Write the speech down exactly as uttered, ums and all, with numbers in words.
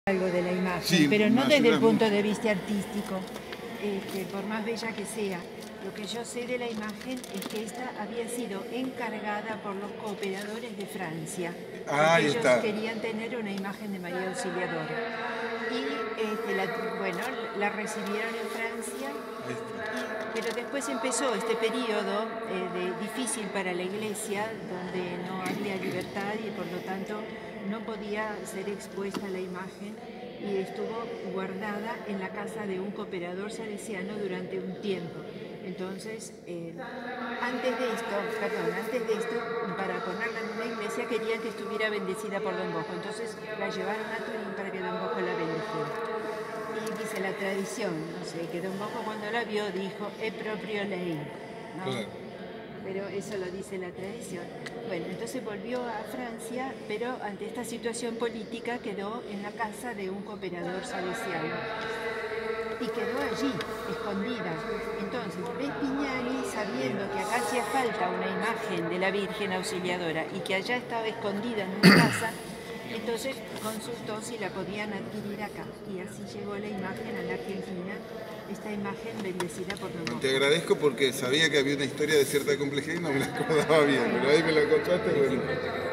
algo de la imagen, sí, pero no desde el seguramente. punto de vista artístico, este, por más bella que sea. Lo que yo sé de la imagen es que esta había sido encargada por los cooperadores de Francia, Ah, ahí porque ellos está. querían tener una imagen de María Auxiliadora. Y este, la, bueno, la recibieron en Francia, y, pero después empezó este periodo eh, de, difícil para la Iglesia, donde no había libertad y por lo tanto no podía ser expuesta la imagen, y estuvo guardada en la casa de un cooperador salesiano durante un tiempo. Entonces, eh, antes de esto, perdón, antes de esto, para ponerla en una iglesia querían que estuviera bendecida por Don Bosco. Entonces la llevaron a Turín para que Don Bosco la bendijera. Y dice la tradición, no sé, que Don Bosco cuando la vio dijo, è proprio lei, ¿no? Claro. Pero eso lo dice la tradición. Bueno, entonces volvió a Francia, pero ante esta situación política quedó en la casa de un cooperador salesiano. Y quedó allí, escondida. Entonces, Vespignani, sabiendo que acá hacía falta una imagen de la Virgen Auxiliadora y que allá estaba escondida en una casa, entonces consultó si la podían adquirir acá. Y así llegó la imagen a la Argentina, esta imagen bendecida por Don Bosco. Te agradezco porque sabía que había una historia de cierta complejidad y no me la acordaba bien, pero ahí me la contaste, bueno.